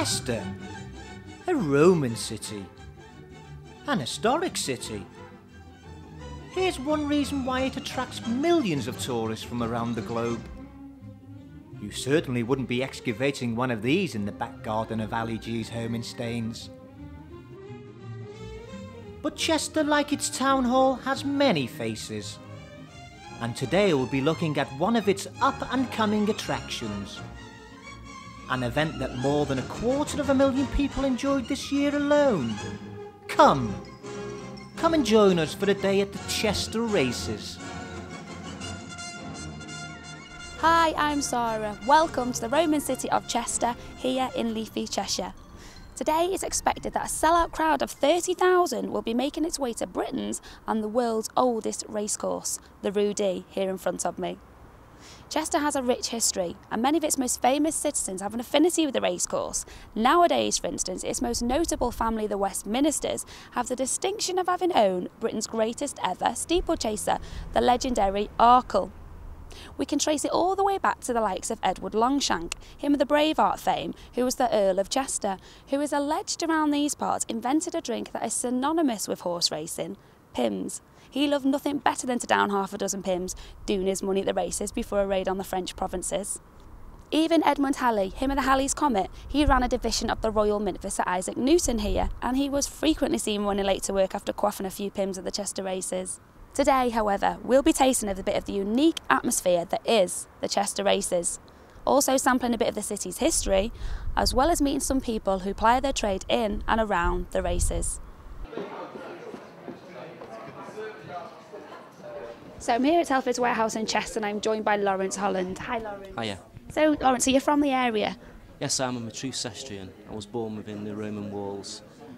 Chester, a Roman city, an historic city. Here's one reason why it attracts millions of tourists from around the globe. You certainly wouldn't be excavating one of these in the back garden of Ali G's home in Staines. But Chester, like its town hall, has many faces. And today we'll be looking at one of its up-and-coming attractions. An event that more than 250,000 people enjoyed this year alone. Come and join us for a day at the Chester Races. Hi, I'm Sarah. Welcome to the Roman city of Chester, here in leafy Cheshire. Today it's expected that a sellout crowd of 30,000 will be making its way to Britain's and the world's oldest racecourse, the Rue D, here in front of me. Chester has a rich history, and many of its most famous citizens have an affinity with the racecourse. Nowadays, for instance, its most notable family, the Westminsters, have the distinction of having owned Britain's greatest ever steeplechaser, the legendary Arkle. We can trace it all the way back to the likes of Edward Longshank, him of the Braveheart fame, who was the Earl of Chester, who is alleged around these parts invented a drink that is synonymous with horse racing, Pimm's. He loved nothing better than to down half a dozen Pimm's, doing his money at the races before a raid on the French provinces. Even Edmund Halley, him of the Halley's Comet, he ran a division of the Royal Mint for Sir Isaac Newton here, and he was frequently seen running late to work after quaffing a few Pimm's at the Chester races. Today, however, we'll be tasting a bit of the unique atmosphere that is the Chester races, also sampling a bit of the city's history, as well as meeting some people who ply their trade in and around the races. So I'm here at Telford's Warehouse in Chester and I'm joined by Lawrence Holland. Hi Lawrence. Hiya. So Lawrence, are you from the area? Yes, I'm a true Cestrian. I was born within the Roman walls.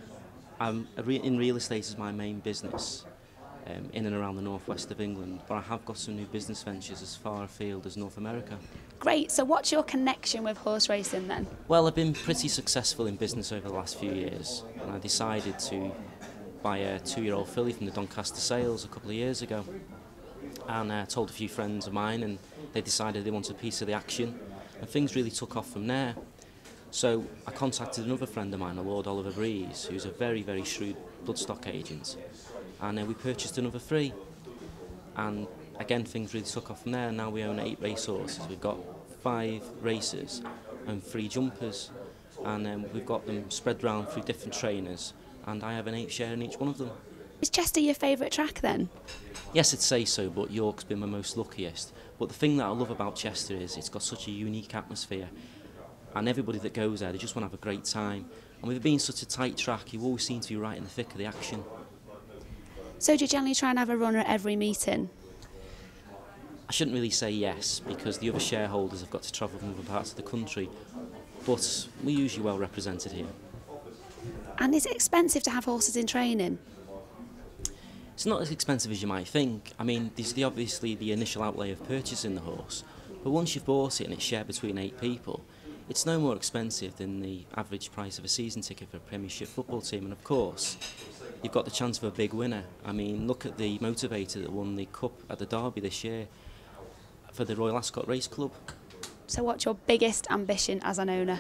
In real estate is my main business, in and around the northwest of England, but I have got some new business ventures as far afield as North America. Great, so what's your connection with horse racing then? Well, I've been pretty successful in business over the last few years, and I decided to buy a 2-year-old filly from the Doncaster Sales a couple of years ago. And I told a few friends of mine, and they decided they wanted a piece of the action, and things really took off from there. So I contacted another friend of mine, Lord Oliver Breeze, who's a very, very shrewd bloodstock agent, and we purchased another 3. And again, things really took off from there, and now we own 8 racehorses. We've got 5 racers and 3 jumpers, and we've got them spread round through different trainers, and I have an 8 share in each one of them. Is Chester your favourite track then? Yes, I'd say so, but York's been my most luckiest. But the thing that I love about Chester is it's got such a unique atmosphere, and everybody that goes there, they just want to have a great time. And with it being such a tight track, you always seem to be right in the thick of the action. So do you generally try and have a runner at every meeting? I shouldn't really say yes, because the other shareholders have got to travel from other parts of the country, but we're usually well represented here. And is it expensive to have horses in training? It's not as expensive as you might think. I mean, there's obviously the initial outlay of purchasing the horse, but once you've bought it and it's shared between 8 people, it's no more expensive than the average price of a season ticket for a Premiership football team. And of course, you've got the chance of a big winner. I mean, look at the Motivator that won the Cup at the Derby this year for the Royal Ascot Race Club. So what's your biggest ambition as an owner?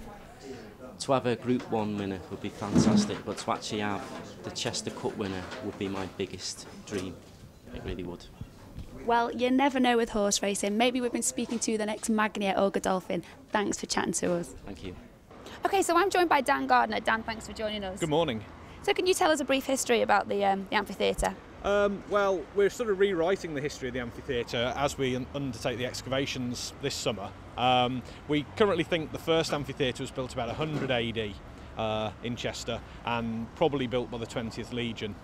To have a Group 1 winner would be fantastic, but to actually have the Chester Cup winner would be my biggest dream. It really would. Well, you never know with horse racing. Maybe we've been speaking to the next Magnia or Godolphin. Thanks for chatting to us. Thank you. OK, so I'm joined by Dan Gardner. Dan, thanks for joining us. Good morning. So can you tell us a brief history about the amphitheatre? Well, we're sort of rewriting the history of the amphitheatre as we undertake the excavations this summer. We currently think the first amphitheatre was built about 100 AD in Chester and probably built by the 20th Legion.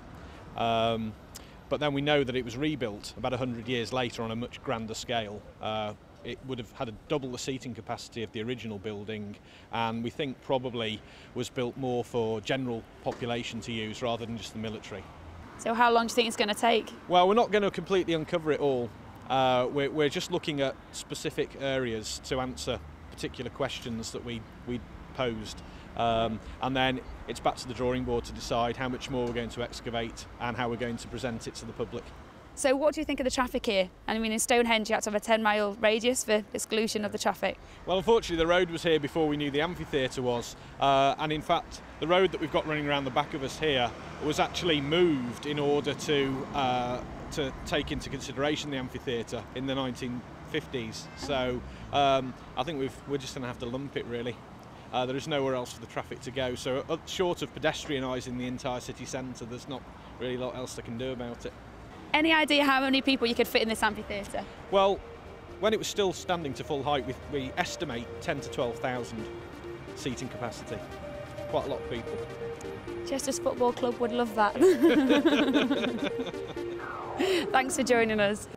But then we know that it was rebuilt about 100 years later on a much grander scale. It would have had double the seating capacity of the original building, and we think probably was built more for general population to use rather than just the military. So how long do you think it's going to take? Well, we're not going to completely uncover it all. We're just looking at specific areas to answer particular questions that we posed. And then it's back to the drawing board to decide how much more we're going to excavate and how we're going to present it to the public. So what do you think of the traffic here? I mean, in Stonehenge you had to have a 10-mile radius for exclusion of the traffic. Well, unfortunately the road was here before we knew the amphitheatre was, and in fact the road that we've got running around the back of us here was actually moved in order to take into consideration the amphitheatre in the 1950s. So I think we're just going to have to lump it, really. There is nowhere else for the traffic to go, so short of pedestrianising the entire city centre, there's not really a lot else they can do about it. Any idea how many people you could fit in this amphitheatre? Well, when it was still standing to full height, we estimate 10 to 12,000 seating capacity. Quite a lot of people. Chester's Football Club would love that. Thanks for joining us.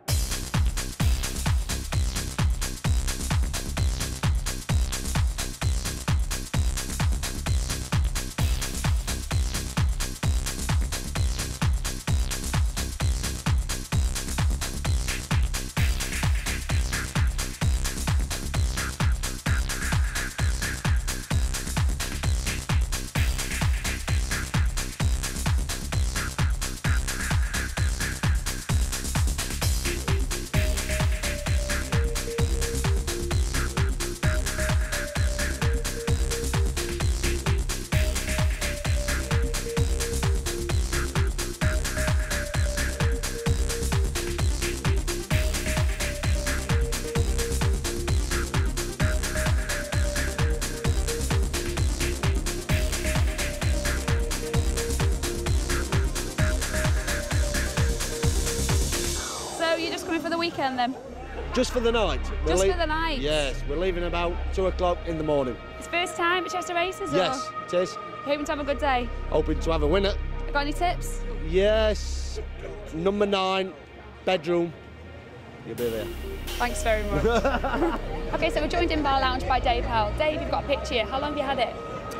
For the weekend then? Just for the night. Just for the night? Yes, we're leaving about 2 o'clock in the morning. It's first time at Chester Races? Yes, it is. Hoping to have a good day? Hoping to have a winner. Got any tips? Yes, number 9, bedroom. You'll be there. Thanks very much. Okay, so we're joined in Bar Lounge by Dave Howell. Dave, you've got a picture here. How long have you had it?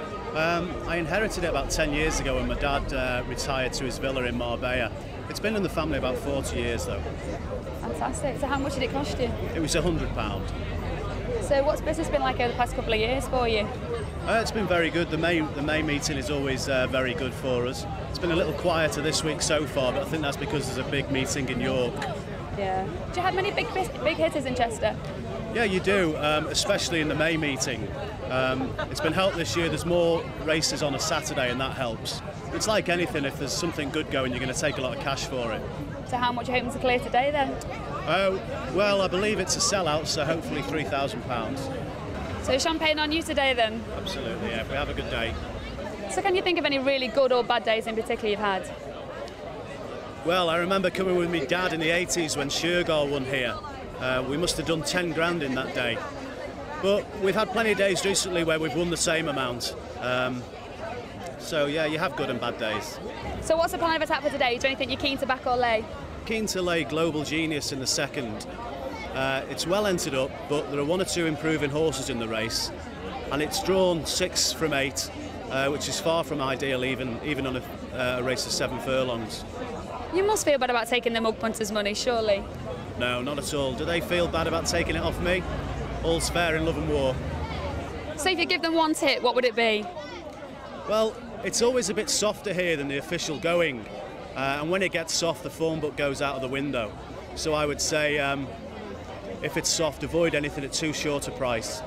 I inherited it about 10 years ago when my dad retired to his villa in Marbella. It's been in the family about 40 years though. Fantastic. So how much did it cost you? It was £100. So what's business been like over the past couple of years for you? It's been very good. The May meeting is always very good for us. It's been a little quieter this week so far, but I think that's because there's a big meeting in York. Yeah. Do you have many big hitters in Chester? Yeah, you do, especially in the May meeting. It's been helped this year. There's more races on a Saturday and that helps. It's like anything, if there's something good going, you're going to take a lot of cash for it. So how much are you hoping to clear today then? Well, I believe it's a sellout, so hopefully £3,000. So champagne on you today then? Absolutely, yeah, if we have a good day. So can you think of any really good or bad days in particular you've had? Well, I remember coming with my dad in the 80s when Shergar won here. We must have done 10 grand in that day. But we've had plenty of days recently where we've won the same amount. So yeah, you have good and bad days. So what's the plan of attack for today? Do you think you're keen to back or lay? Keen to lay Global Genius in the second. It's well entered up, but there are 1 or 2 improving horses in the race. And it's drawn 6 from 8, which is far from ideal even on a race of 7 furlongs. You must feel bad about taking the mug punters' money, surely? No, not at all. Do they feel bad about taking it off me? All's fair in love and war. So if you give them one tip, what would it be? Well, it's always a bit softer here than the official going. And when it gets soft, the form book goes out of the window. So I would say, if it's soft, avoid anything at too short a price.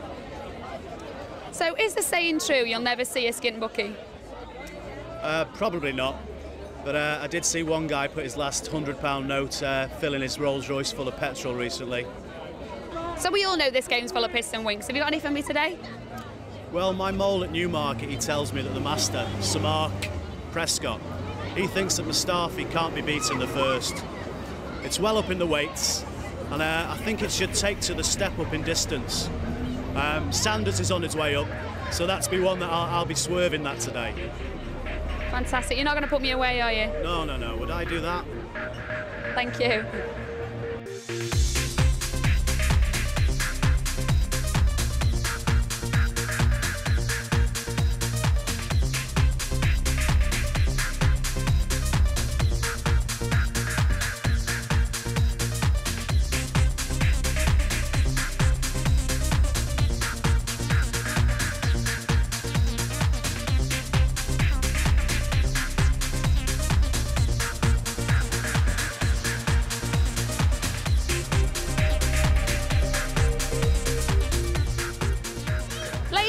So is the saying true, you'll never see a skint bookie? Probably not. But I did see one guy put his last £100 note filling his Rolls Royce full of petrol recently. So we all know this game's full of piss and winks. Have you got any for me today? Well, my mole at Newmarket, he tells me that the master, Sir Mark Prescott, he thinks that Mustafi can't be beaten the first. It's well up in the weights, and I think it should take to the step up in distance. Sanders is on his way up, so that's be one that I'll be swerving that today. Fantastic. You're not going to put me away, are you? No, no, no. Would I do that? Thank you.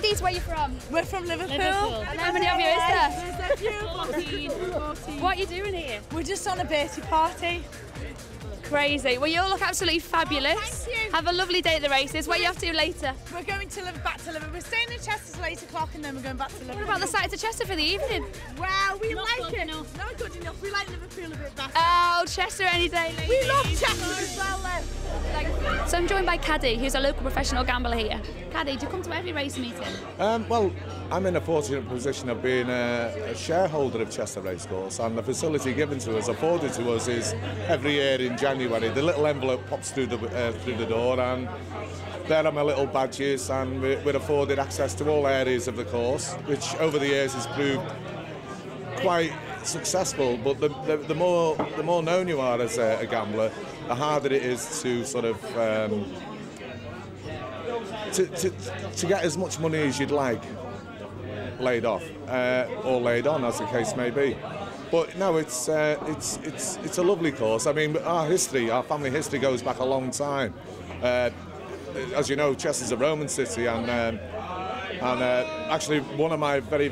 ladies, where are you from? We're from Liverpool. And how many of you is there? There's a few. 14. What are you doing here? We're just on a birthday party. Crazy. Well, you all look absolutely fabulous. Thank you. Have a lovely day at the races. What are you off to later? We're going to back to Liverpool. We're staying in Chester till 8 o'clock and then we're going back to Liverpool. What about the sights of Chester for the evening? Well, we like it. Not good enough. We like Liverpool a bit better. Oh, Chester any day, ladies. We love Chester as well then. So I'm joined by Caddy, who's a local professional gambler here. Caddy, do you come to every race meeting? Well, I'm in a fortunate position of being a shareholder of Chester Racecourse, and the facility given to us, afforded to us, is every year in January. The little envelope pops through the door, and there are my little badges, and we're afforded access to all areas of the course, which over the years has proved quite successful. But the more known you are as a gambler, the harder it is to sort of to get as much money as you'd like laid off or laid on, as the case may be. But no, it's a lovely course. I mean, our family history goes back a long time. As you know, Chester's a Roman city, and actually one of my very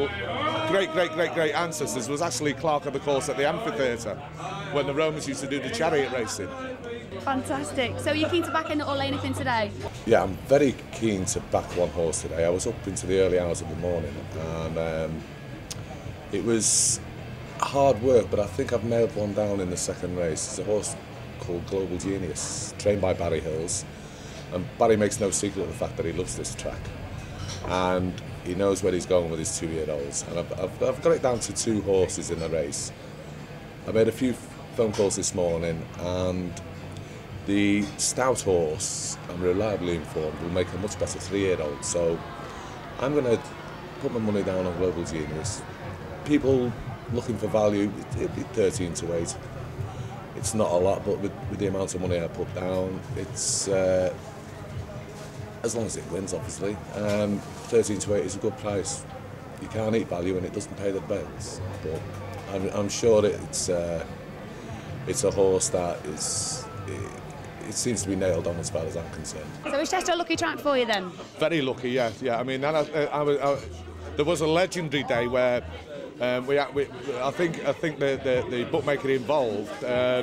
great ancestors was actually clerk of the course at the amphitheatre when the Romans used to do the chariot racing. Fantastic. So are you keen to back in or lay anything today? Yeah, I'm very keen to back one horse today. I was up into the early hours of the morning, and it was hard work, but I think I've nailed one down in the second race. It's a horse called Global Genius, trained by Barry Hills, and Barry makes no secret of the fact that he loves this track, and he knows where he's going with his 2-year-olds. And I've got it down to 2 horses in the race. I made a few phone calls this morning, and the stout horse, I'm reliably informed, will make a much better 3-year-old. So I'm going to put my money down on Global Genius. People looking for value, it'd be 13 to 8. It's not a lot, but with the amount of money I put down, it's as long as it wins, obviously. 13 to 8 is a good price. You can't eat value and it doesn't pay the bills. But I'm sure it's a horse that is. It seems to be nailed on as far as I'm concerned. So is Chester a lucky track for you then? Very lucky, yeah. I mean, there was a legendary day where I think the bookmaker involved.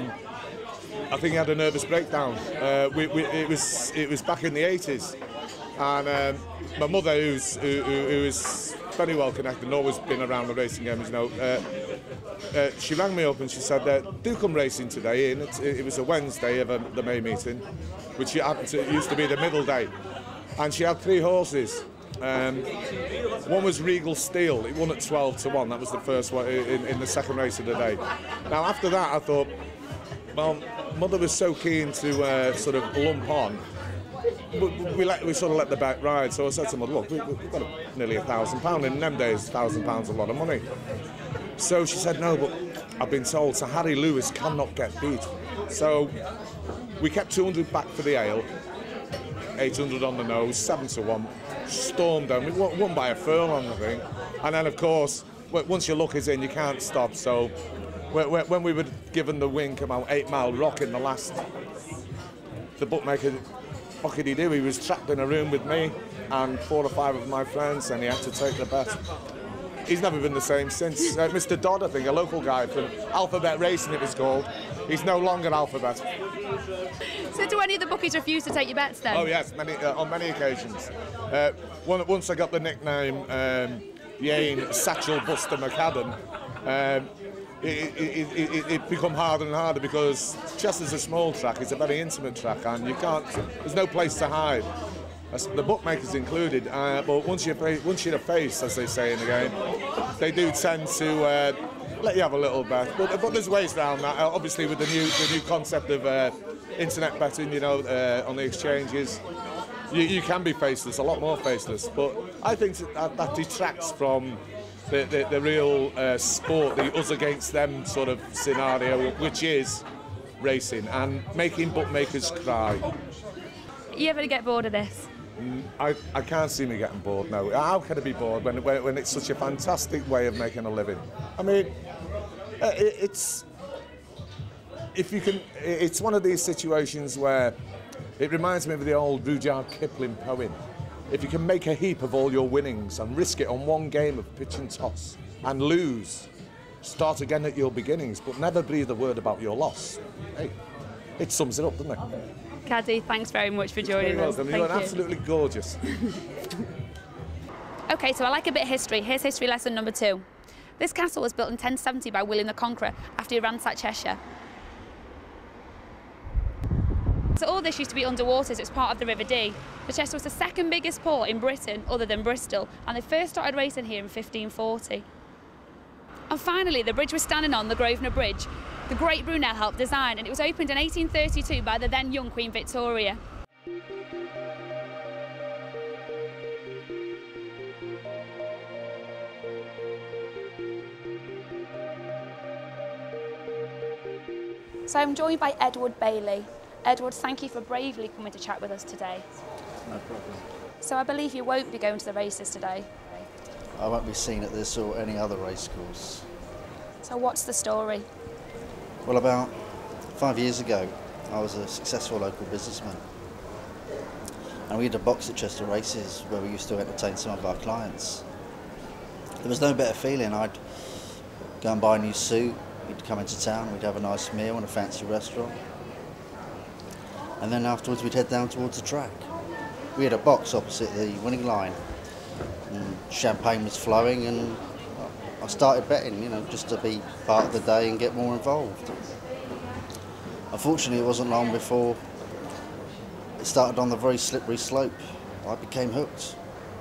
I think he had a nervous breakdown. It was back in the 80s, and my mother, who is very well connected and always been around the racing games, you know. She rang me up and she said, do come racing today. And it was a Wednesday of the May meeting, which used to be the middle day. And she had 3 horses. One was Regal Steel. It won at 12 to 1. That was the first one in the second race of the day. Now, after that, I thought, well, Mother was so keen to sort of lump on. We sort of let the bet ride. So I said to Mother, look, we've got nearly £1,000. In them days, £1,000 a lot of money. So she said, no, but I've been told Sir Harry Lewis cannot get beat. So we kept 200 back for the ale, 800 on the nose, 7 to 1, stormed them. We won by a furlong, I think. And then, of course, once your luck is in, you can't stop. So when we were given the wink about 8 Mile Rock in the last, the bookmaker, what could he do? He was trapped in a room with me and 4 or 5 of my friends, and he had to take the bet. He's never been the same since. Mr. Dodd, I think, a local guy from Alphabet Racing, it was called. He's no longer Alphabet. So do any of the bookies refuse to take your bets then? Oh yes, on many occasions. Once I got the nickname Yane Satchel Buster McAdam, it become harder and harder because Chester's a small track, it's a very intimate track, and there's no place to hide. The bookmakers included, but once you're a face, as they say in the game, they do tend to let you have a little bet. But there's ways around that. Obviously, with the new concept of internet betting, you know, on the exchanges, you can be faceless, a lot more faceless. But I think that detracts from the real sport, the us against them sort of scenario, which is racing and making bookmakers cry. You ever get bored of this? I can't see me getting bored now. How can I be bored when it's such a fantastic way of making a living? I mean, it's one of these situations where it reminds me of the old Rudyard Kipling poem. if you can make a heap of all your winnings and risk it on one game of pitch and toss and lose, start again at your beginnings, but never breathe a word about your loss. Hey, it sums it up, doesn't it? Caddy, thanks very much for joining You're us. welcome. You're absolutely gorgeous. Okay, so I like a bit of history. Here's history lesson number 2. This castle was built in 1070 by William the Conqueror after he ransacked Cheshire. So all this used to be underwater, so it's part of the River Dee. But Chester was the second biggest port in Britain, other than Bristol, and they first started racing here in 1540. And finally, the bridge was standing on, the Grosvenor Bridge. The great Brunel helped design, and it was opened in 1832 by the then young Queen Victoria. So I'm joined by Edward Bailey. Edward, thank you for bravely coming to chat with us today. No problem. So I believe you won't be going to the races today. I won't be seen at this or any other race course. So what's the story? Well, about 5 years ago, I was a successful local businessman. And we had a box at Chester Races where we used to entertain some of our clients. There was no better feeling. I'd go and buy a new suit, we'd come into town, we'd have a nice meal in a fancy restaurant. And then afterwards we'd head down towards the track. We had a box opposite the winning line. And champagne was flowing and I started betting, you know, just to be part of the day and get more involved. Unfortunately, it wasn't long before it started on the very slippery slope. I became hooked.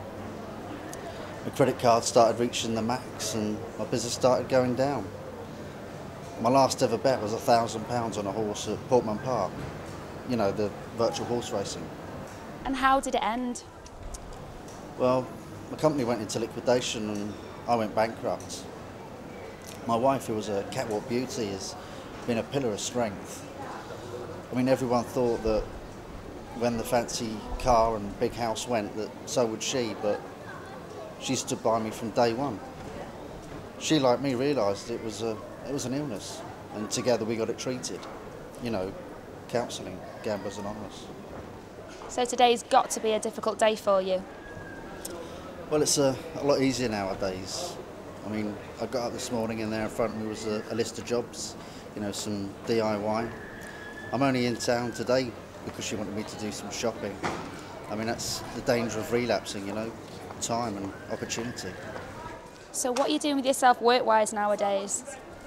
My credit card started reaching the max and my business started going down. My last ever bet was £1,000 on a horse at Portman Park. You know, the virtual horse racing. And how did it end? Well, my company went into liquidation and I went bankrupt. My wife, who was a catwalk beauty, has been a pillar of strength. I mean, everyone thought that when the fancy car and big house went, that so would she, but she stood by me from day one. She, like me, realised it was an illness, and together we got it treated. You know, counselling, Gamblers Anonymous. So today's got to be a difficult day for you. Well, it's a lot easier nowadays. I mean, I got up this morning and there in front of me was a list of jobs, you know, some DIY. I'm only in town today because she wanted me to do some shopping. I mean, that's the danger of relapsing, you know, time and opportunity. So what are you doing with yourself work-wise nowadays?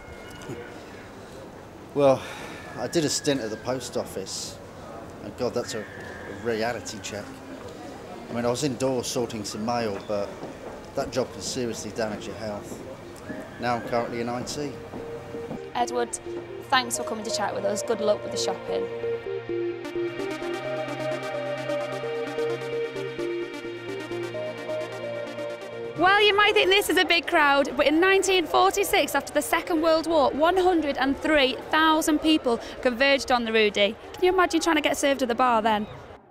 Well, I did a stint at the post office, and God, that's a reality check. I mean, I was indoors sorting some mail, but that job can seriously damage your health. Now I'm currently in IT. Edward, thanks for coming to chat with us. Good luck with the shopping. Well, you might think this is a big crowd, but in 1946, after the Second World War, 103,000 people converged on the Rudy. Can you imagine trying to get served at the bar then?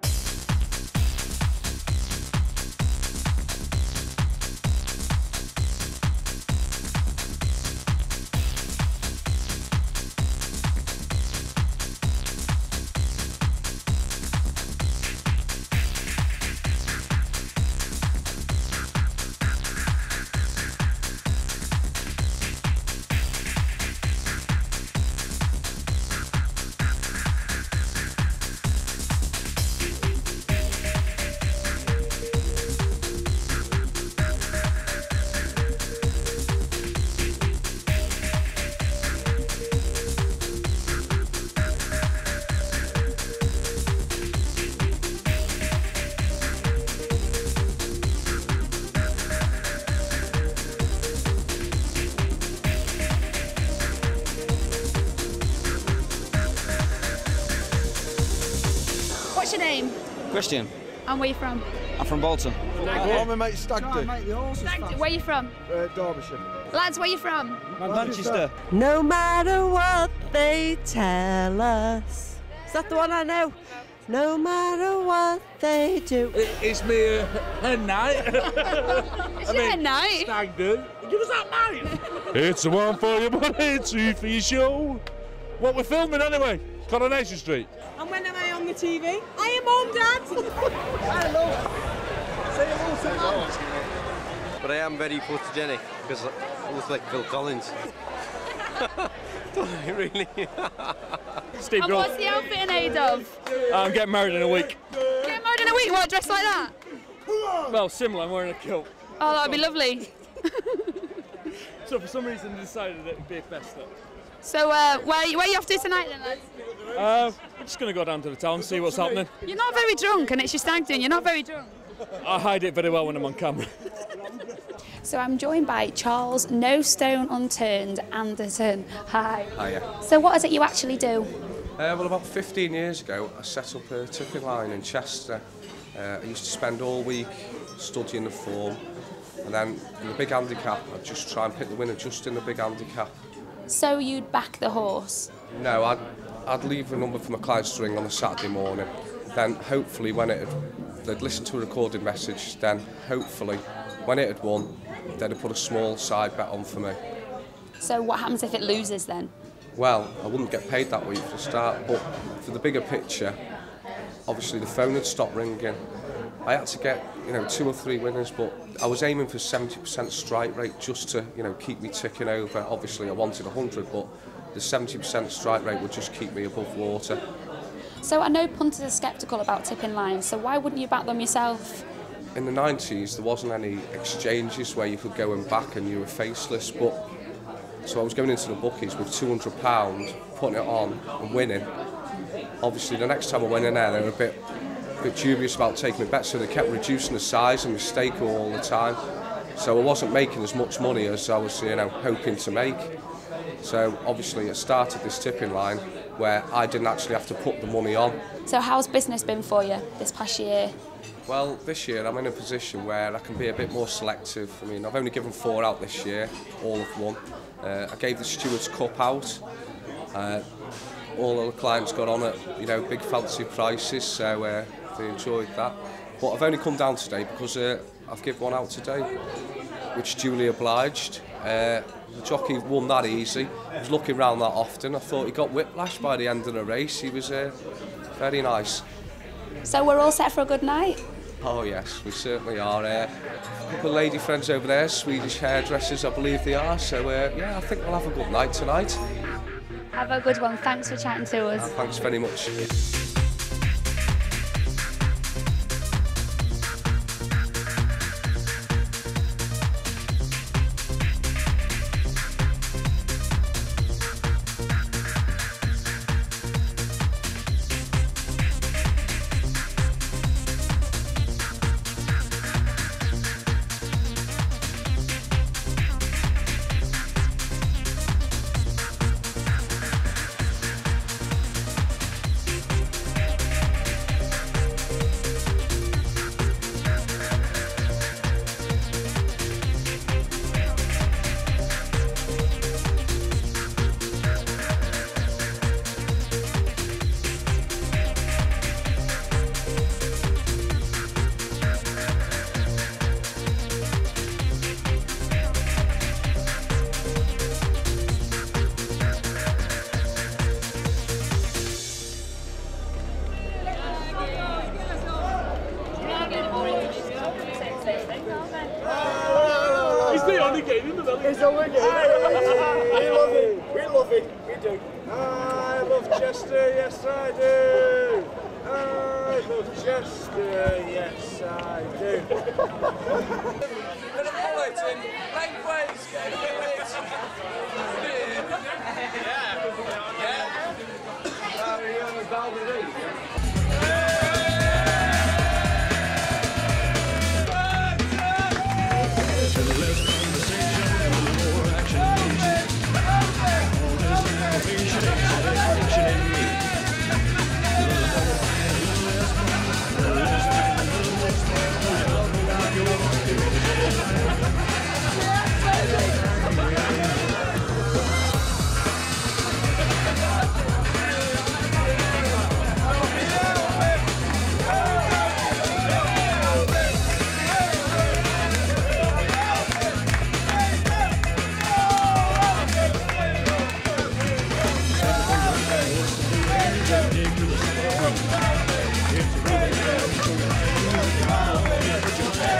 What's your name? Christian. And where are you from? I'm from Bolton. Oh, my mate Stagden. Where are you from? Derbyshire. Lads, where are you from? Manchester. No matter what they tell us. Is that the one I know? No matter what they do. It's me hen night. It's your hen night? Stag do. Give us that night. It's the one for your money, two for your show. What we're filming anyway? Coronation Street. And when am I on the TV? I am home, Dad. Hello. But I am very photogenic because I look like Phil Collins. Don't really. Steve And what's the outfit in aid of? I'm getting married in a week. Get married in a week, what, dressed like that? Well, similar, I'm wearing a kilt. Oh, that would be lovely. So for some reason I decided it would be best though. So where are you off to tonight then, lads? We're just going to go down to the town, see what's happening. You're not very drunk and it's your stag do and you're not very drunk. I hide it very well when I'm on camera. So I'm joined by Charles No Stone Unturned Anderson. Hi. Hiya. So what is it you actually do? Well, about 15 years ago, I set up a tipping line in Chester. I used to spend all week studying the form, and then in the big handicap, I'd just try and pick the winner just in the big handicap. So you'd back the horse? No, I'd leave a number for my clients to ring on a Saturday morning. Then hopefully when they'd listen to a recorded message, then hopefully when it had won, they'd have put a small side bet on for me. So what happens if it loses then? Well, I wouldn't get paid that week for a start, but for the bigger picture, obviously the phone had stopped ringing. I had to get, 2 or 3 winners, but I was aiming for 70% strike rate just to, keep me ticking over. Obviously I wanted 100, but the 70% strike rate would just keep me above water. So I know punters are sceptical about tipping lines, so why wouldn't you back them yourself? In the 90s, there wasn't any exchanges where you could go and back and you were faceless, but so I was going into the bookies with £200, putting it on and winning. Obviously, the next time I went in there, they were a bit dubious about taking a bet, so they kept reducing the size and mistake all the time. So I wasn't making as much money as I was, hoping to make. So obviously, it started this tipping line where I didn't actually have to put the money on. So how's business been for you this past year? Well, this year I'm in a position where I can be a bit more selective. I mean, I've only given 4 out this year, all of one. I gave the Stewards Cup out. All of the clients got on at, big fancy prices, so they enjoyed that. But I've only come down today because I've given one out today, which duly obliged. The jockey won that easy. He was looking round that often. I thought he got whiplash by the end of the race. He was very nice. So we're all set for a good night? Oh yes, we certainly are. A couple of lady friends over there, Swedish hairdressers, I believe they are. So yeah, I think we'll have a good night tonight. Have a good one. Thanks for chatting to us. Thanks very much. It's only game. We love it. We love it. We do. I love Chester. Yes, I do. I love Chester. Yes, I do. Bit of bulletin. Lengthways. Get it. Yeah. How are you on the Balderine? It's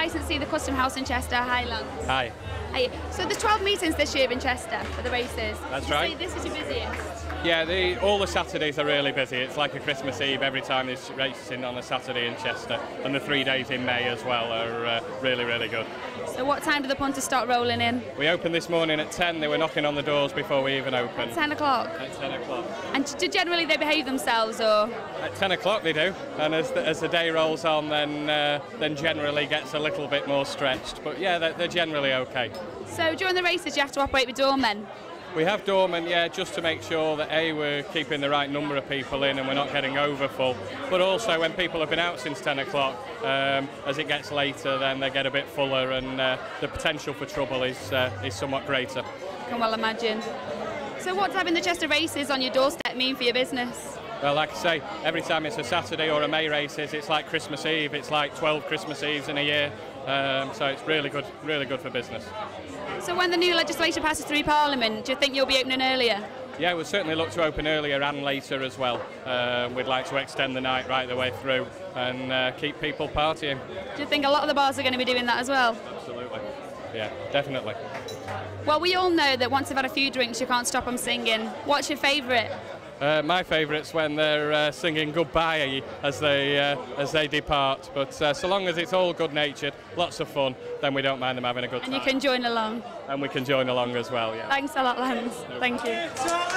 licensed to see the Custom House in Chester, Highlands. Hi. Hi. So there's 12 meetings this year in Chester for the races. That's Would you right. say this is your busiest? Yeah, all the Saturdays are really busy. It's like a Christmas Eve every time there's racing on a Saturday in Chester. And the 3 days in May as well are really, really good. So what time do the punters start rolling in? We opened this morning at 10. They were knocking on the doors before we even opened. 10 o'clock? At 10 o'clock. And do generally they behave themselves, or? At 10 o'clock they do. And as the day rolls on, then generally gets a little bit more stretched. But yeah, they're generally okay. So during the races you have to operate with doormen? We have doormen, yeah, just to make sure that A, we're keeping the right number of people in and we're not getting overfull. But also when people have been out since 10 o'clock, as it gets later, then they get a bit fuller and the potential for trouble is somewhat greater. I can well imagine. So what does having the Chester races on your doorstep mean for your business? Well, like I say, every time it's a Saturday or a May races, it's like Christmas Eve. It's like 12 Christmas Eves in a year. So it's really good for business. So when the new legislation passes through Parliament, do you think you'll be opening earlier? Yeah, we'll certainly look to open earlier and later as well. We'd like to extend the night right the way through and keep people partying. Do you think a lot of the bars are going to be doing that as well? Absolutely. Yeah, definitely. Well, we all know that once they've had a few drinks, you can't stop them singing. What's your favourite? My favourite's when they're singing goodbye as they depart. But so long as it's all good-natured, lots of fun, then we don't mind them having a good time. And you can join along. And we can join along as well, yeah. Thanks a lot, Lance. Thank you.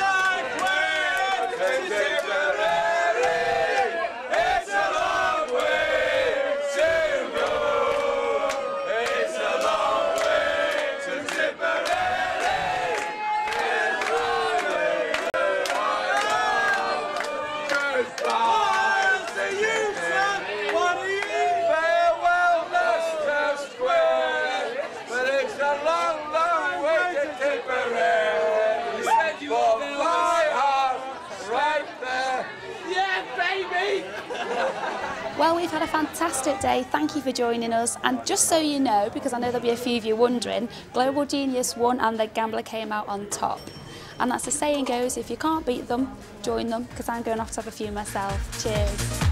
Well, we've had a fantastic day. Thank you for joining us. And just so you know, because I know there'll be a few of you wondering, Global Genius won and the Gambler came out on top. And that's the saying goes, if you can't beat them, join them, because I'm going off to have a few myself. Cheers.